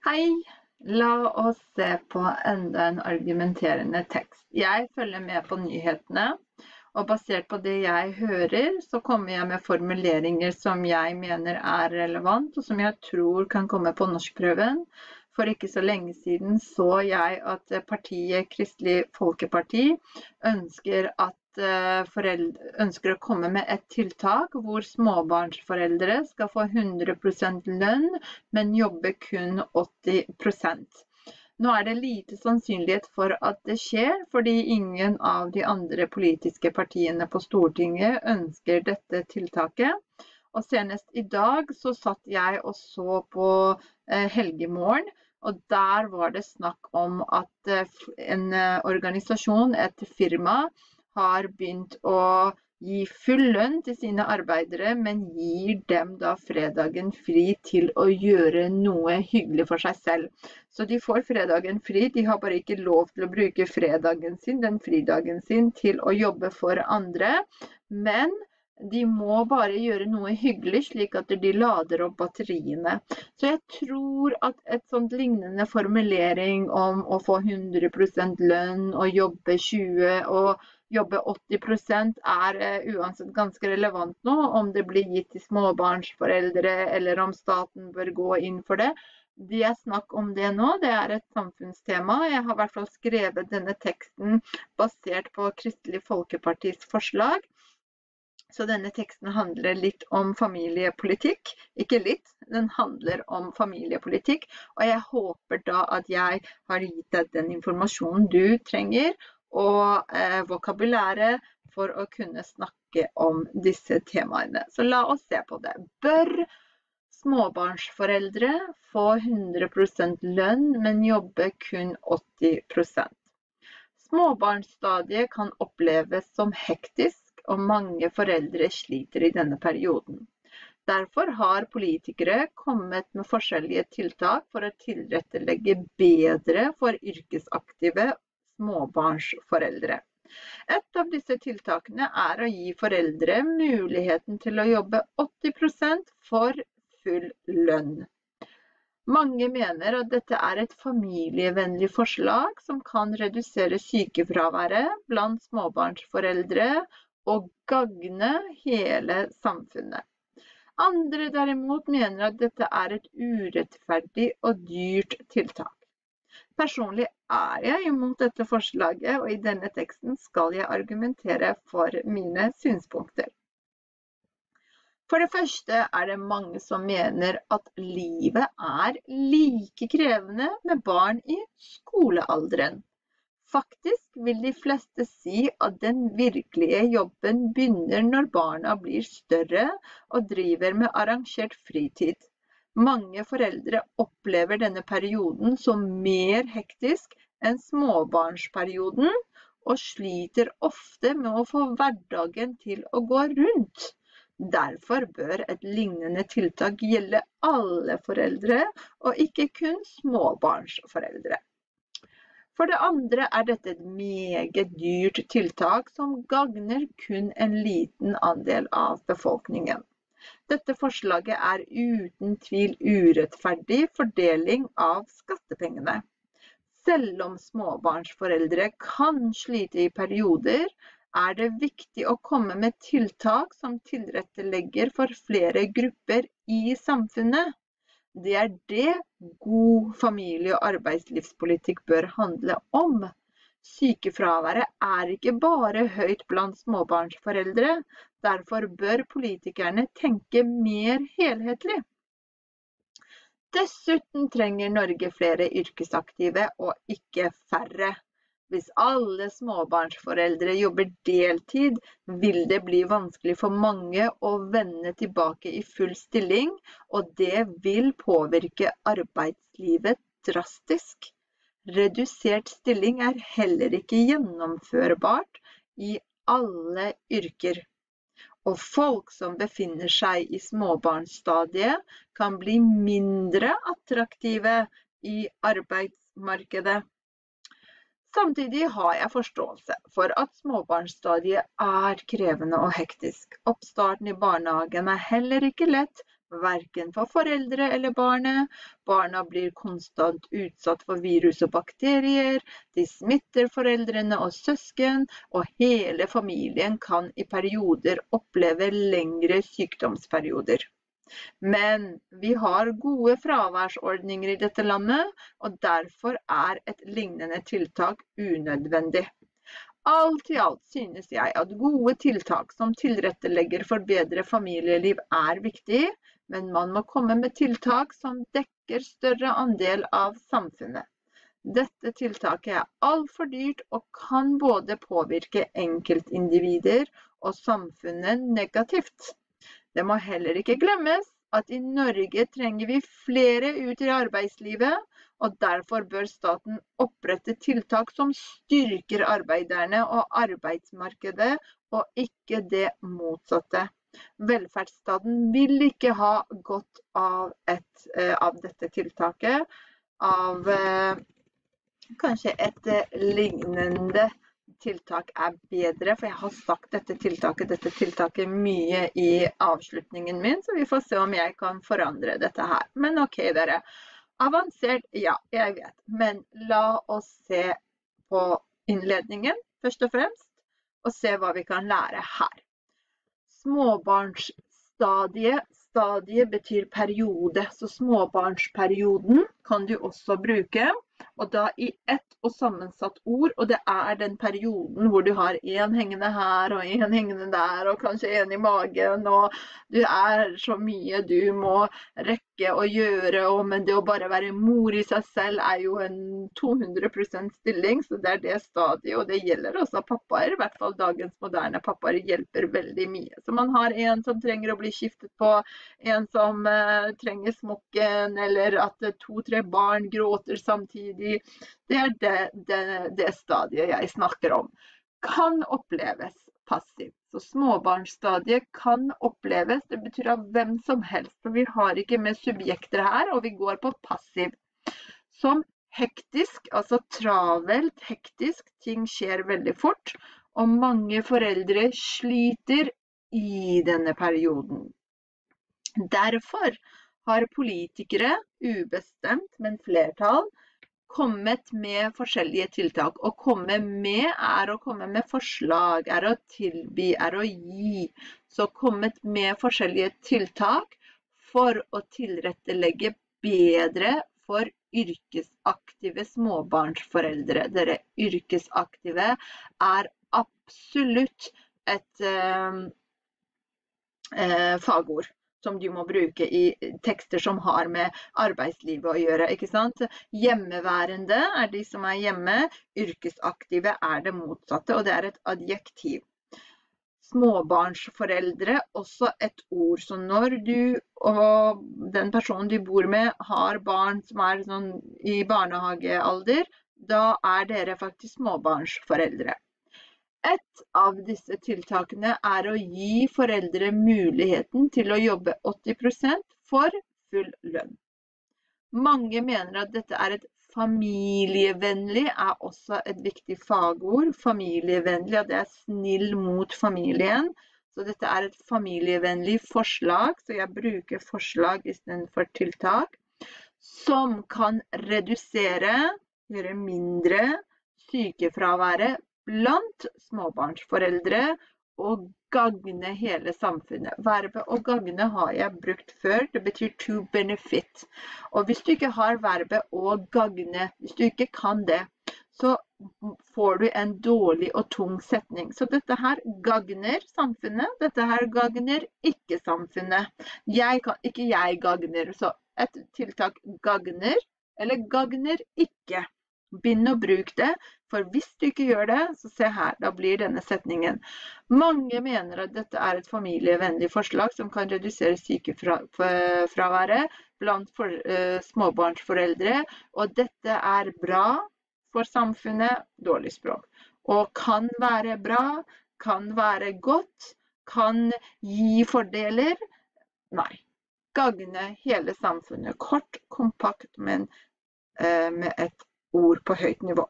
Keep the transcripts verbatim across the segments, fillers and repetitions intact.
Hei, la oss se på enda en argumenterende tekst. Jeg følger med på nyhetene, og basert på det jeg hører, så kommer jeg med formuleringer som jeg mener er relevant, og som jeg tror kan komme på norskprøven. For ikke så lenge siden så jeg at partiet Kristelig Folkeparti ønsker at foreldre ønsker å komme med et tiltak hvor småbarnsforeldre skal få hundre prosent lønn, men jobbe kun åtti prosent. Nå er det lite sannsynlighet for at det skjer, fordi ingen av de andre politiske partiene på Stortinget ønsker dette tiltaket. Og senest i dag så satt jeg og så på eh, Helgemorgen, og der var det snakk om at eh, en eh, organisasjon, et firma, har begynt å gi full lønn til sine arbeidere, men gir dem da fredagen fri til å gjøre noe hyggelig for seg selv. Så de får fredagen fri, de har bare ikke lov til å bruke fredagen sin, den fridagen sin, til å jobbe for andre, men de må bare gjøre noe hyggelig slik at de lader opp batteriene. Så jeg tror at et sånt lignende formulering om å få hundre prosent lønn og jobbe tjue og jobbe åtti prosent er uh, uansett ganske relevant nå, om det blir gitt til småbarnsforeldre eller om staten bør gå inn for det. Det er snakk om det nå, det er et samfunnstema. Jeg har i hvert fall skrevet denne teksten basert på Kristelig Folkepartis forslag. Så denne teksten handler litt om familiepolitikk, ikke litt, den handler om familiepolitikk, og jeg håper da at jeg har gitt deg den informasjonen du trenger, og eh, vokabulære for å kunne snakke om disse temaene. Så la oss se på det. Bør småbarnsforeldre få hundre prosent lønn, men jobbe kun åtti prosent? Småbarnsstadiet kan oppleves som hektisk, og mange foreldre sliter i denne perioden. Derfor har politikere kommet med forskjellige tiltak for å tilrettelegge bedre for yrkesaktive småbarnsforeldre. Et av disse tiltakene er å gi foreldre muligheten til å jobbe åtti prosent for full lønn. Mange mener at dette er et familievennlig forslag som kan redusere sykefraværet blant småbarnsforeldre og gagne hele samfunnet. Andre derimot mener at dette er et urettferdig og dyrt tiltak. Personlig er jeg imot dette forslaget, og i denne teksten skal jeg argumentere for mine synspunkter. For det første er det mange som mener at livet er like krevende med barn i skolealderen. Faktisk vil de fleste si at den virkelige jobben begynner når barna blir større og driver med arrangert fritid. Mange foreldre opplever denne perioden som mer hektisk enn småbarnsperioden, og sliter ofte med å få hverdagen til å gå rundt. Derfor bør et lignende tiltak gjelde alle foreldre, og ikke kun småbarnsforeldre. For det andre er dette et meget dyrt tiltak som gagner kun en liten andel av befolkningen. Dette forslaget er uten tvil urettferdig fordeling av skattepengene. Selv om småbarnsforeldre kan slite i perioder, er det viktig å komme med tiltak som tilrettelegger for flere grupper i samfunnet. Det er det god familie- og arbeidslivspolitikk bør handle om. Sykefraværet er ikke bare høyt blant småbarnsforeldre, derfor bør politikerne tenke mer helhetlig. Dessuten trenger Norge flere yrkesaktive og ikke færre. Hvis alle småbarnsforeldre jobber deltid, vil det bli vanskelig for mange å vende tilbake i full stilling, og det vil påvirke arbeidslivet drastisk. Redusert stilling er heller ikke gjennomførbart i alle yrker. Og folk som befinner seg i småbarnsstadiet kan bli mindre attraktive i arbeidsmarkedet. Samtidig har jeg forståelse for at småbarnsstadiet er krevende og hektisk. Oppstarten i barnehagen er heller ikke lett, hverken for foreldre eller barnet. Barna blir konstant utsatt for virus og bakterier, de smitter foreldrene og søsken, og hele familien kan i perioder oppleve lengre sykdomsperioder. Men vi har gode fraværsordninger i dette landet, og derfor er et lignende tiltak unødvendig. Alt i alt synes jeg at gode tiltak som tilrettelegger for bedre familieliv er viktig, men man må komme med tiltak som dekker større andel av samfunnet. Dette tiltaket er alt for dyrt og kan både påvirke enkeltindivider og samfunnet negativt. Det må heller ikke glemmes at i Norge trenger vi flere ut i arbeidslivet, og derfor bør staten opprette tiltak som styrker arbeiderne og arbeidsmarkedet, og ikke det motsatte. Velferdsstaten vil ikke ha godt av, et, av dette tiltaket, av kanskje et lignende tiltak er bedre, for jeg har sagt dette tiltaket, dette tiltaket mye i avslutningen min, så vi får se om jeg kan forandre dette her. Men ok dere, avansert, ja, jeg vet, men la oss se på innledningen først og fremst, og se hva vi kan lære her. Småbarnsstadiet, stadiet betyr periode, så småbarnsperioden kan du også bruke, og da i ett og sammensatt ord, og det er den perioden hvor du har en hengende her og en hengende der, og kanskje en i magen, og du er så mye du må rekke å gjøre, og, men det å bare være mor i seg selv er jo en to hundre prosent stilling, så det er det stadiet, og det gjelder også pappaer, i hvert fall dagens moderne pappaer hjelper veldig mye. Så man har en som trenger å bli skiftet på, en som uh, trenger smokken, eller at uh, to-tre barn gråter samtidig. Det er det, det, det stadiet jeg snakker om. Kan oppleves passivt. Så småbarnsstadiet kan oppleves, det betyr av hvem som helst, for vi har ikke med subjekter her, og vi går på passiv. Som hektisk, altså travelt, hektisk, ting skjer veldig fort, og mange foreldre sliter i denne perioden. Derfor har politikere, ubestemt, men flertall, kommet med forskjellige tiltak. Å komme med er å komme med forslag, er å tilby, er å gi. Så kommet med forskjellige tiltak for å tilrettelegge bedre for yrkesaktive småbarnsforeldre. Dere yrkesaktive er absolutt et eh, eh, fagord som du må bruke i tekster som har med arbeidslivet å gjøre, ikke sant? Hjemmeværende er de som er hjemme, yrkesaktive er det motsatte, og det er et adjektiv. Småbarnsforeldre, også et ord, så når du og den personen du bor med har barn som er sånn i barnehagealder, da er dere faktisk småbarnsforeldre. Et av disse tiltakene er å gi foreldre muligheten til å jobbe åtti prosent for full lønn. Mange mener at dette er et familievennlig, er også et viktig fagord. Familievennlig, at det er snill mot familien. Så dette er et familievennlig forslag, så jeg bruker forslag i stedet for tiltak, som kan redusere, gjøre mindre sykefraværet blant småbarnsforeldre og gagne hele samfunnet. Verbet å gagne har jeg brukt før, det betyr to benefit. Og hvis du ikke har verbet å gagne, hvis du ikke kan det, så får du en dårlig og tung setning. Så dette her gagner samfunnet, dette her gagner ikke samfunnet. Jeg kan, ikke jeg gagner, så et tiltak gagner, eller gagner ikke. Begynn å bruke det, for hvis du ikke gjør det, så se her, da blir denne setningen. Mange mener at dette er et familievennlig forslag som kan redusere sykefraværet blant for, uh, småbarnsforeldre, og dette er bra for samfunnet, dårlig språk. Og kan være bra, kan være godt, kan gi fordeler, nei. Gagne hele samfunnet, kort, kompakt, men uh, med et ord på høyt nivå.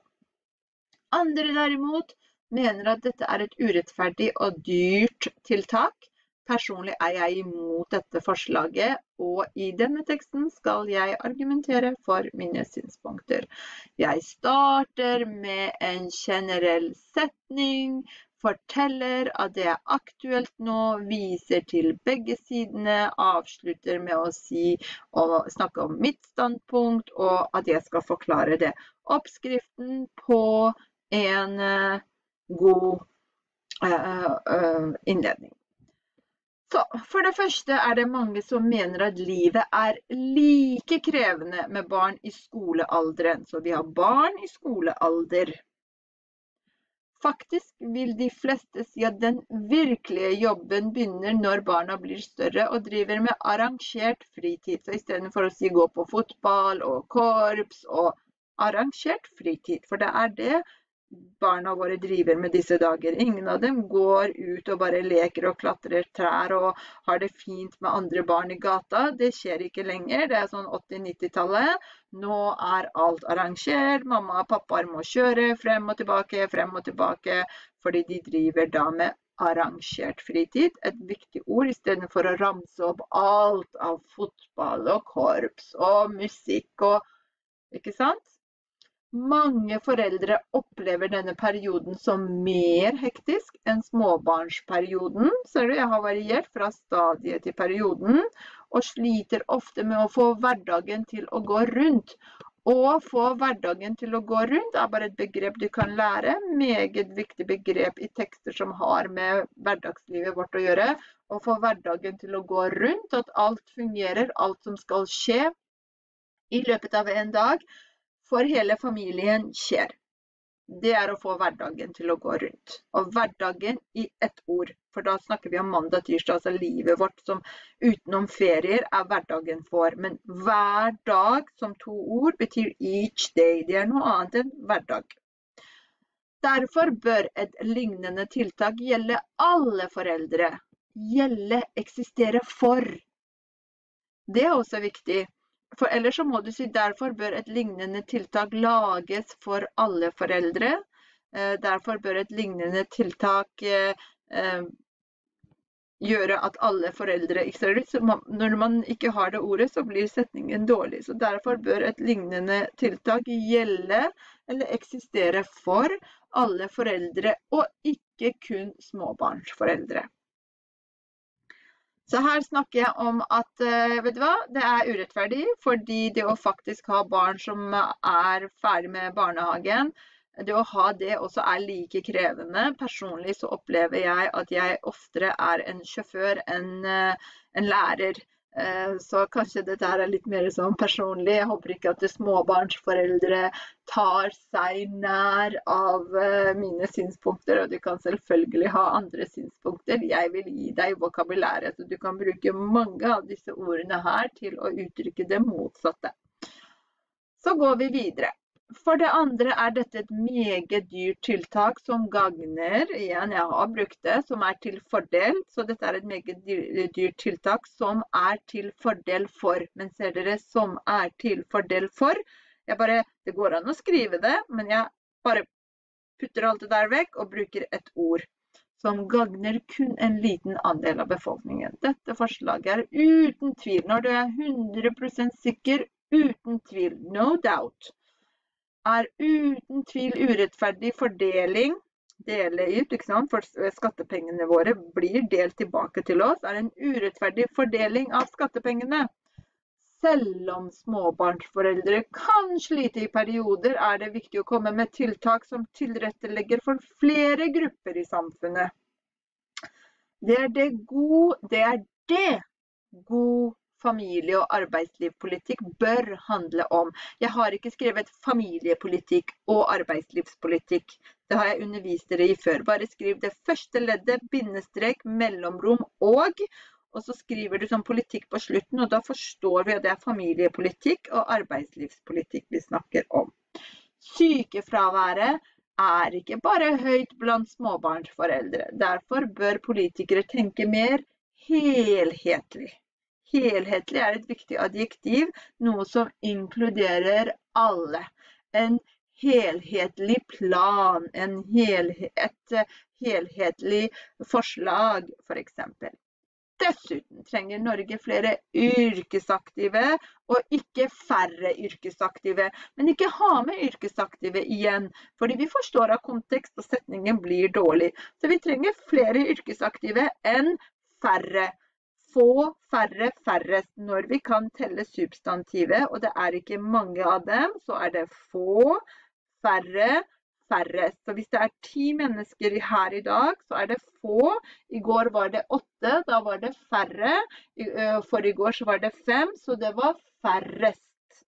Andre derimot mener at dette er et urettferdig og dyrt tiltak. Personlig er jeg imot dette forslaget, og i denne teksten skal jeg argumentere for mine synspunkter. Jeg starter med en generell setning, forteller at det er aktuelt nå, viser til begge sidene, avslutter med å si og snakke om mitt standpunkt, og at jeg skal forklare det. Oppskriften på en uh, god uh, uh, innledning. Så, for det første er det mange som mener at livet er like krevende med barn i skolealderen, så vi har barn i skolealder. Faktisk vil de fleste si at den virkelige jobben begynner når barna blir større og driver med arrangert fritid. Så i stedet for å si gå på fotball og korps og arrangert fritid, for det er det barna våre driver med disse dager. Ingen av dem går ut og bare leker og klatrer trær og har det fint med andre barn i gata. Det skjer ikke lenger. Det er sånn åtti-nitti-tallet. Nå er alt arrangert. Mamma og pappa må kjøre frem og tilbake, frem og tilbake, fordi de driver da med arrangert fritid. Et viktig ord i stedet for å ramse opp alt av fotball og korps og musikk og, ikke sant? Mange foreldre opplever denne perioden som mer hektisk enn småbarnsperioden. Ser du, jeg har variert fra stadiet til perioden, og sliter ofte med å få hverdagen til å gå rundt. Å få hverdagen til å gå rundt er bare et begrep du kan lære. Meget viktig begrep i tekster som har med hverdagslivet vårt å gjøre. Å få hverdagen til å gå rundt, at alt fungerer, alt som skal skje i løpet av en dag, for hele familien skjer. Det er å få hverdagen til å gå rundt. Og hverdagen i ett ord, for da snakker vi om mandag, tirsdag, altså livet vårt som utenom ferier er hverdagen for. Men hver dag som to ord betyr each day. Det er noe annet enn hverdag. Derfor bør et lignende tiltak gjelde alle foreldre. Gjelde, eksistere for. Det er også viktig. For ellers så må du si, derfor bør et lignende tiltak lages for alle foreldre. Derfor bør et lignende tiltak eh, gjøre at alle foreldre, når man ikke har det ordet, så blir setningen dårlig. Så derfor bør et lignende tiltak gjelde eller eksistere for alle foreldre, og ikke kun småbarnsforeldre. Så her snakker jeg om at, vet du hva, det er urettferdig, fordi det å faktisk ha barn som er ferdig med barnehagen, det å ha det også er like krevende. Personlig så opplever jeg at jeg oftere er en sjåfør enn en lærer. Så kanskje dette er litt mer sånn personlig. Jeg håper ikke at småbarnsforeldre tar seg nær av mine synspunkter, og du kan selvfølgelig ha andre synspunkter. Jeg vil gi deg vokabulæret, så du kan bruke mange av disse ordene her til å uttrykke det motsatte. Så går vi videre. For det andre er dette et meget dyrt tiltak som gagner, igjen jeg har brukt det, som er til fordel, så dette er et meget dyrt tiltak som er til fordel for, men ser dere som er til fordel for, jeg bare, det går an å skrive det, men jeg bare putter alt det der vekk og bruker et ord som gagner kun en liten andel av befolkningen. Dette forslaget er uten tvil, når du er hundre prosent sikker, uten tvil, no doubt, er uten tvil urettferdig fordeling, dele ut, ikke sant, for skattepengene våre blir delt tilbake til oss, er en urettferdig fordeling av skattepengene. Selv om småbarnsforeldre kan slite i perioder, er det viktig å komme med tiltak som tilrettelegger for flere grupper i samfunnet. Det er det god, det er det god familie- og arbeidslivspolitikk bør handle om. Jeg har ikke skrevet familiepolitikk og arbeidslivspolitikk. Det har jeg undervist dere i før. Bare skriv det første leddet, bindestrek, mellomrom og, og så skriver du som politikk på slutten, og da forstår vi at det er familiepolitikk og arbeidslivspolitikk vi snakker om. Sykefraværet er ikke bare høyt blant småbarnsforeldre. Derfor bør politikere tenke mer helhetlig. Helhetlig er et viktig adjektiv, noe som inkluderer alle. En helhetlig plan, en helhet, et helhetlig forslag, for eksempel. Dessuten trenger Norge flere yrkesaktive og ikke færre yrkesaktive. Men ikke ha med yrkesaktive igjen, fordi vi forstår at kontekst og setningen blir dårlig. Så vi trenger flere yrkesaktive enn færre. Få, færre, færrest. Når vi kan telle substantivet, og det er ikke mange av dem, så er det få, færre, færrest. Så hvis det er ti mennesker her i dag, så er det få. I går var det åtte, da var det færre. For i går så var det fem, så det var færrest.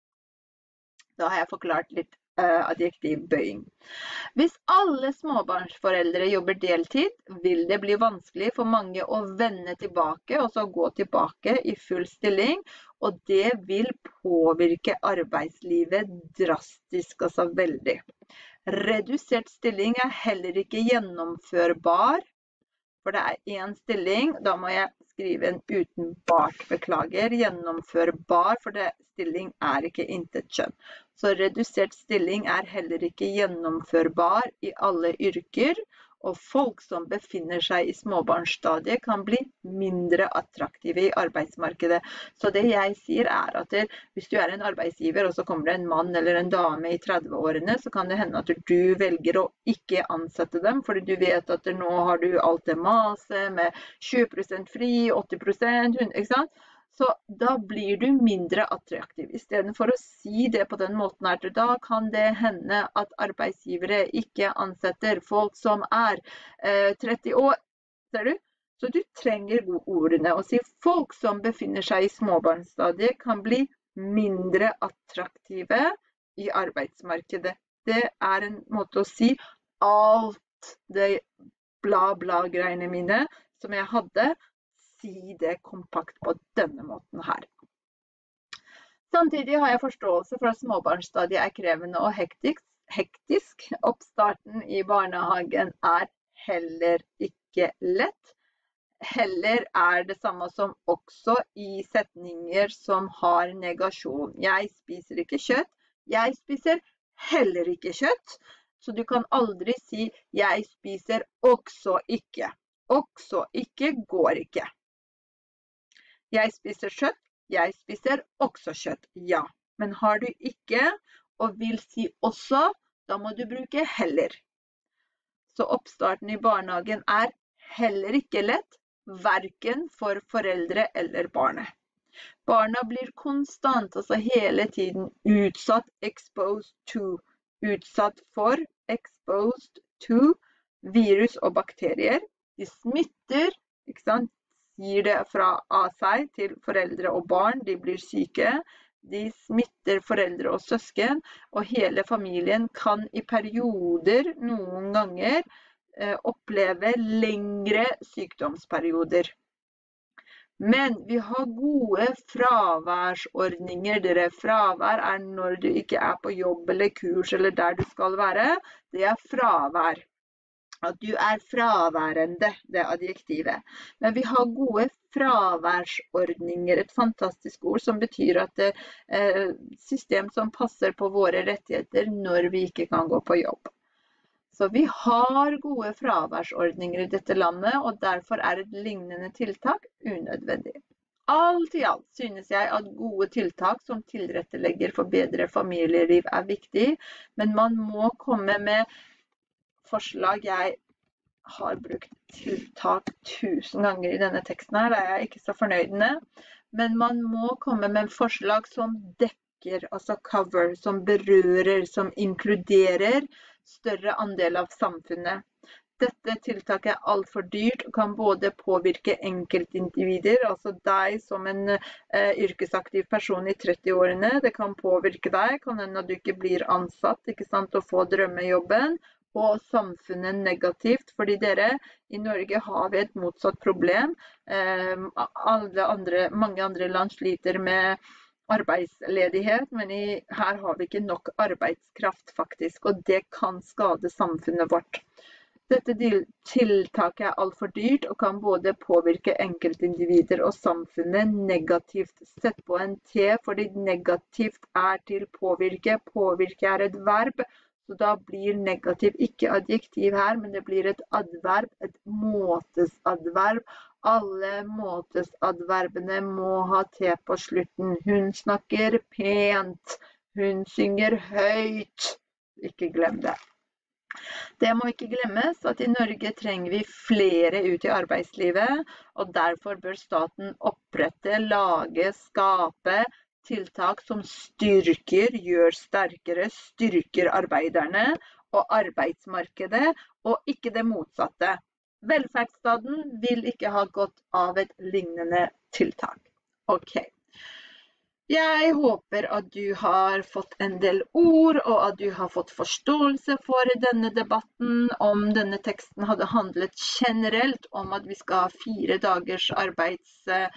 Da har jeg forklart litt uh, adjektivbøying. Hvis alle småbarnsforeldre jobber deltid, vil det bli vanskelig for mange å vende tilbake, og så gå tilbake i full stilling, og det vil påvirke arbeidslivet drastisk, altså veldig. Redusert stilling er heller ikke gjennomførbar, for det er en stilling, da må jeg skrive en uten bart, beklager, gjennomførbar, for det, stilling er ikke intet kjønn. Så redusert stilling er heller ikke gjennomførbar i alle yrker, og folk som befinner seg i småbarnsstadiet kan bli mindre attraktive i arbeidsmarkedet. Så det jeg sier er at hvis du er en arbeidsgiver, og så kommer det en mann eller en dame i tredve-årene, så kan det hende at du velger å ikke ansette dem, fordi du vet at nå har du alt det maset med tjue prosent fri, åtti prosent, ikke sant? Så da blir du mindre attraktiv. I stedet for å si det på den måten her, da kan det hende at arbeidsgivere ikke ansetter folk som er eh, tretti år, ser du? Så du trenger ordene og si folk som befinner seg i småbarnsstadiet kan bli mindre attraktive i arbeidsmarkedet. Det er en måte å si alt det bla bla greiene mine som jeg hadde, si det kompakt på denne måten her. Samtidig har jeg forståelse for at småbarnsstadiet er krevende og hektisk. hektisk. Oppstarten i barnehagen er heller ikke lett. Heller er det samme som også i setninger som har negasjon. Jeg spiser ikke kjøtt. Jeg spiser heller ikke kjøtt. Så du kan aldri si jeg spiser også ikke. Også ikke går ikke. Jeg spiser kjøtt, jeg spiser også kjøtt, ja. Men har du ikke og vil si også, da må du bruke heller. Så oppstarten i barnehagen er heller ikke lett, hverken for foreldre eller barnet. Barna blir konstant, altså hele tiden utsatt, exposed to, utsatt for, exposed to, virus og bakterier. De smitter, ikke sant? Gir det fra av seg til foreldre og barn, de blir syke, de smitter foreldre og søsken, og hele familien kan i perioder, noen ganger, eh, oppleve lengre sykdomsperioder. Men vi har gode fraværsordninger. Dere, fravær er når du ikke er på jobb eller kurs eller der du skal være. Det er fravær. At du er fraværende, det adjektivet. Men vi har gode fraværsordninger, et fantastisk ord som betyr at det er et system som passer på våre rettigheter når vi ikke kan gå på jobb. Så vi har gode fraværsordninger i dette landet, og derfor er et lignende tiltak unødvendig. Alt i alt synes jeg at gode tiltak som tilrettelegger for bedre familieliv er viktig, men man må komme med forslag. Jeg har brukt tiltak tusen ganger i denne teksten her, det er jeg ikke så fornøyd med. Men man må komme med forslag som dekker, altså cover, som berører, som inkluderer større andel av samfunnet. Dette tiltaket er alt for dyrt og kan både påvirke enkeltindivider, altså deg som en uh, yrkesaktiv person i tretti-årene. Det kan påvirke deg, kan hende at du ikke blir ansatt, ikke sant, og få drømmejobben. Og samfunnet negativt, fordi dere i Norge har vi et motsatt problem. Eh, alle andre, mange andre land sliter med arbeidsledighet, men i, her har vi ikke nok arbeidskraft faktisk, og det kan skade samfunnet vårt. Dette tiltaket er alt for dyrt og kan både påvirke enkeltindivider og samfunnet negativt. Sett på en T, fordi negativt er til påvirke. Påvirke er et verb Så da blir negativ ikke adjektiv her, men det blir et adverb, et måtesadverb. Alle måtesadverbene må ha te på slutten. Hun snakker pent. Hun synger høyt. Ikke glem det. Det må ikke glemmes at i Norge trenger vi flere ut i arbeidslivet, og derfor bør staten opprette, lage, skape tiltak som styrker, gjør sterkere, styrker arbeiderne og arbeidsmarkedet, og ikke det motsatte. Velferdsstaten vil ikke ha godt av et lignende tiltak. Ok. Jeg håper at du har fått en del ord, og at du har fått forståelse for denne debatten. Om denne teksten hadde handlet generelt om at vi skal ha fire dagers arbeidsuke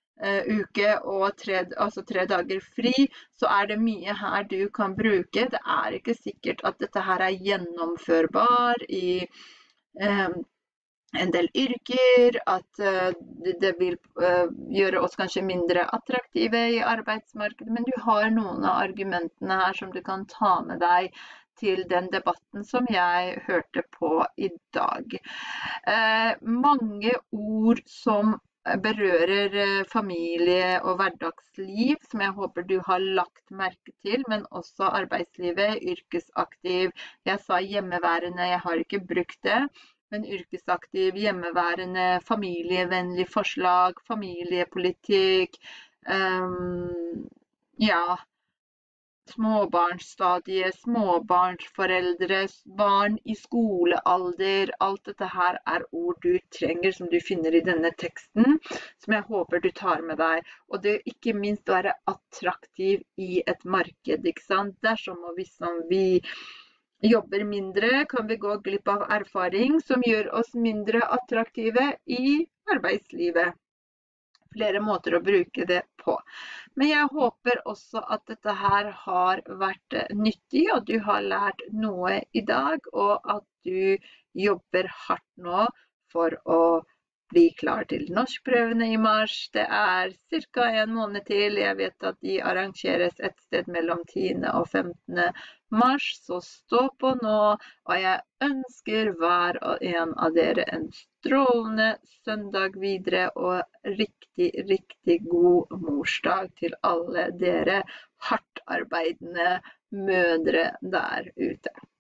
og tre, altså tre dager fri, så er det mye her du kan bruke. Det er ikke sikkert at dette her er gjennomførbar i eh, en del yrker, at uh, det vil uh, gjøre oss kanskje mindre attraktive i arbeidsmarkedet, men du har noen av argumentene her som du kan ta med deg til den debatten som jeg hørte på i dag. Uh, mange ord som berører uh, familie og hverdagsliv, som jeg håper du har lagt merke til, men også arbeidslivet, yrkesaktiv. Jeg sa hjemmeværende, jeg har ikke brukt det. Men yrkesaktiv, hjemmeværende, familievennlig forslag, familiepolitikk, um, ja, småbarnsstadie, småbarnsforeldre, barn i skolealder, alt dette her er ord du trenger som du finner i denne teksten, som jeg håper du tar med deg. Og det er ikke minst å være attraktiv i et marked, ikke sant? Dersom og hvis vi jobber mindre, kan vi gå glipp av erfaring som gjør oss mindre attraktive i arbeidslivet. Flere måter å bruke det på. Men jeg håper også at dette her har vært nyttig, og du har lært noe i dag, og at du jobber hardt nå for å bli klar til norskprøvene i mars. Det er cirka en måned til. Jeg vet at de arrangeres et sted mellom tiende og femtende mars, så stå på nå, og jeg ønsker hver og en av dere en strålende søndag videre, og riktig, riktig god morsdag til alle dere hardt arbeidende mødre der ute.